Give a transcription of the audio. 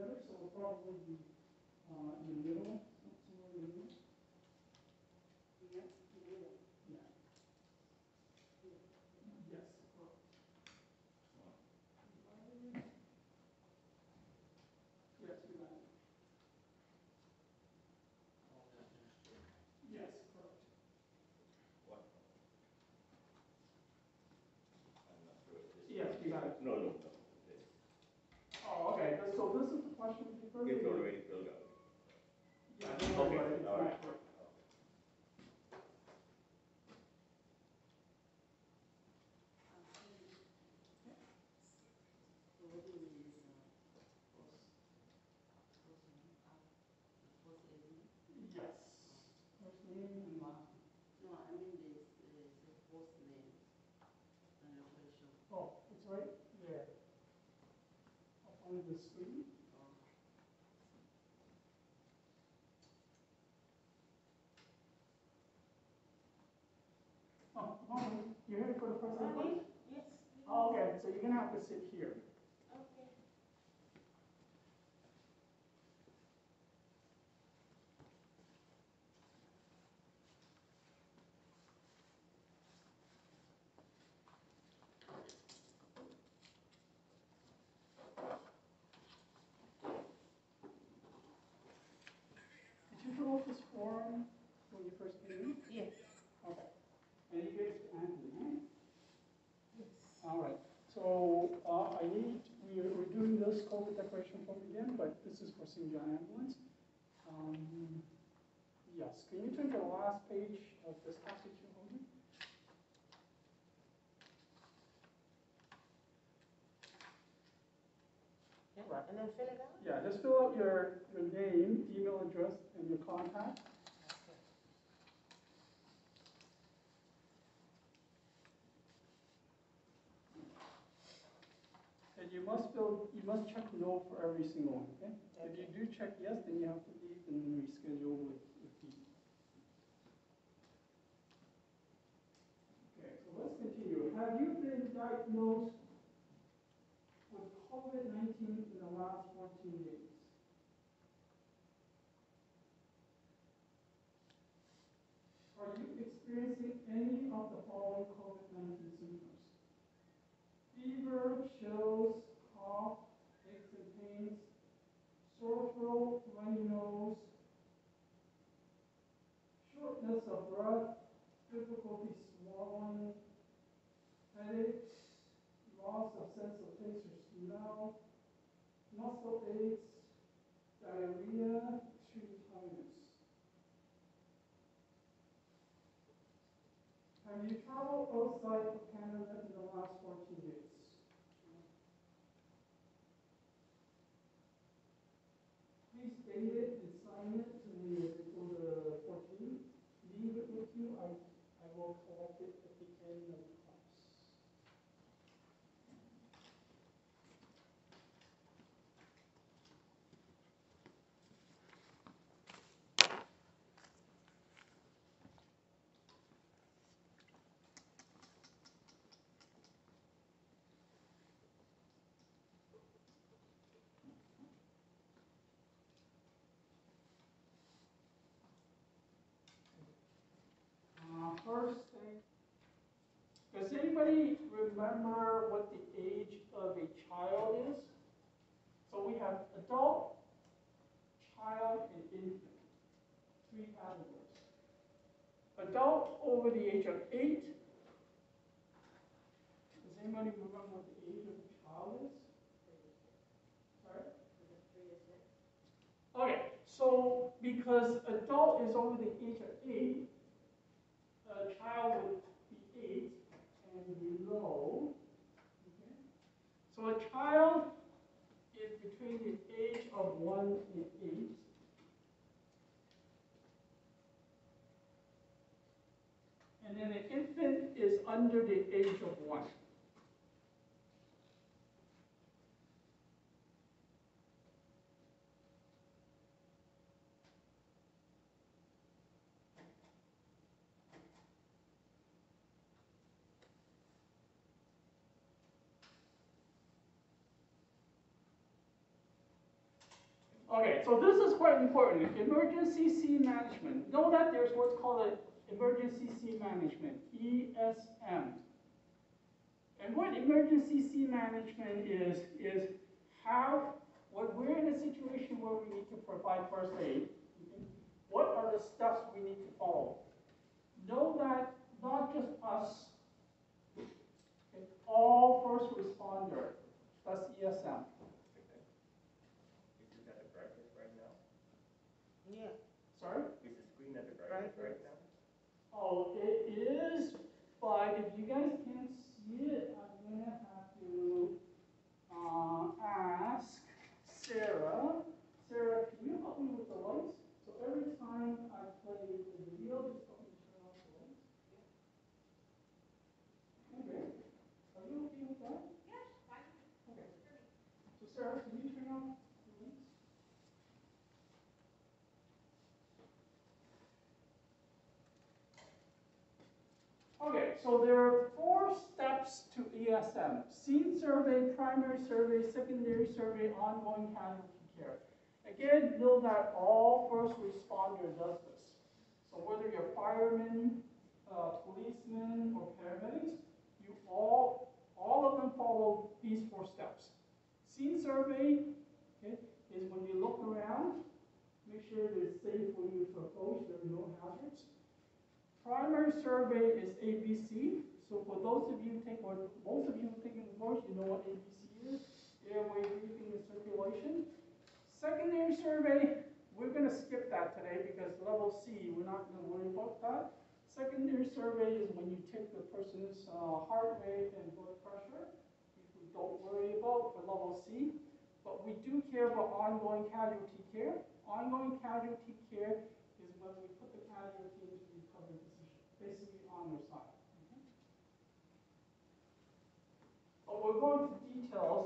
together, so it'll probably be in the middle, somewhere in the middle. Yes, middle. Yeah. Yes, correct. Yes, you got it. Yes, correct. What? I'm not sure. Yes, you got it. No. Oh, okay, so this is the question you first. It's already filled out. Yeah, don't worry Okay, about it, it's all not right. correct. So what do you mean is first name, first name? Yes. First name and last name. No, I mean this first name and your question. Oh, it's right there. Up on the screen. Oh, no, you're here for the first name first? Yes. Oh, okay, so you're gonna have to sit here. Okay. Did you fill out this form when you first came in? Yes. Okay. And you gave it to Anthony, right? Yes. All right. So we're doing this COVID declaration form again, but this is for St. John Ambulance. Yes. Can you turn to the last page of this package you're holding? Yeah. Right. And then fill it out? Yeah, just fill out your name, email address, and your contact. And you must check no for every single one, okay? If you do check yes, then you have to leave and reschedule with Pete. Okay, so let's continue. Have you been diagnosed with COVID-19 in the last 14 days? Are you experiencing any of the following COVID-19 symptoms? Fever, chills, cough, aches and pains, sore throat, runny nose, shortness of breath, difficulty swallowing, headaches, loss of sense of taste or smell, muscle aches, diarrhea, extreme tiredness. Have you traveled outside of Canada in the last 14 days? Please date it and sign it to me before the 14th. Leave it with you. I will collect it at the end of class. First thing, does anybody remember what the age of a child is? So we have adult, child, and infant. 3 categories. Adult over the age of 8. Does anybody remember what the age of a child is? Sorry? Okay, so because adult is over the age of 8, a child would be 8 and below. Okay? So a child is between the age of 1 and 8. And then an infant is under the age of 1. Okay, so this is quite important. Emergency scene management. Know that there's what's called an emergency scene management, ESM. And what emergency scene management is how, when we're in a situation where we need to provide first aid, what are the steps we need to follow? Know that not just us, it's all first responder. That's ESM. Is it at the brightness right now? Yeah. Sorry? Is the screen at the brightness right now? Oh, it is, but if you guys can't see it, I'm gonna have to ask Sarah. Sarah, can you help me with the lights? So every time I play the video, just help me turn off the lights. Okay. Are you okay with that? Yes, fine. Okay. So Sarah, can you turn off the lights? Okay, so there are 4 steps to ESM. Scene survey, primary survey, secondary survey, ongoing casualty care. Again, know that all first responder does this. So whether you're firemen, policemen, or paramedics, you all of them follow these 4 steps. Scene survey, okay, is when you look around, make sure it is safe for you to approach, there are no hazards. Primary survey is ABC. So for those of you take, or most of you taking the course, you know what ABC is: airway, breathing, and circulation. Secondary survey, we're going to skip that today because level C, we're not going to worry about that. Secondary survey is when you take the person's heart rate and blood pressure, which we don't worry about for level C. But we do care about ongoing casualty care. Ongoing casualty care is when we put the casualty into recovery position, basically on their side. Okay? But we're going to details